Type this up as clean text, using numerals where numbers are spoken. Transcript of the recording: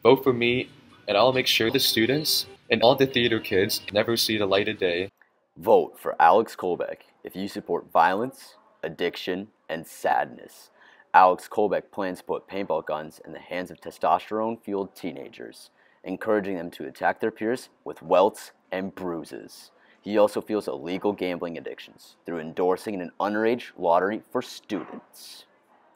Vote for me, and I'll make sure the students and all the theater kids never see the light of day. Vote for Alex Kolbeck if you support violence, addiction, and sadness. Alex Kolbeck plans to put paintball guns in the hands of testosterone-fueled teenagers, encouraging them to attack their peers with welts and bruises. He also fuels illegal gambling addictions through endorsing an underage lottery for students.